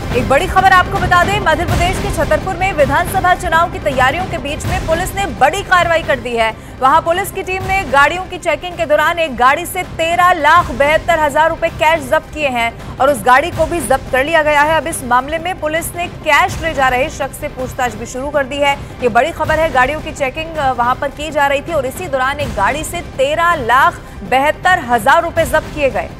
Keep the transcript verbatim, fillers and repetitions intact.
एक बड़ी खबर आपको बता दें, मध्य प्रदेश के छतरपुर में विधानसभा चुनाव की तैयारियों के बीच में पुलिस ने बड़ी कार्रवाई कर दी है। वहां पुलिस की टीम ने गाड़ियों की चेकिंग के दौरान एक गाड़ी से तेरह लाख बहत्तर हजार रुपए कैश जब्त किए हैं और उस गाड़ी को भी जब्त कर लिया गया है। अब इस मामले में पुलिस ने कैश ले जा रहे शख्स से पूछताछ भी शुरू कर दी है। ये बड़ी खबर है, गाड़ियों की चेकिंग वहां पर की जा रही थी और इसी दौरान एक गाड़ी से तेरह लाख बहत्तर हजार रुपए जब्त किए गए।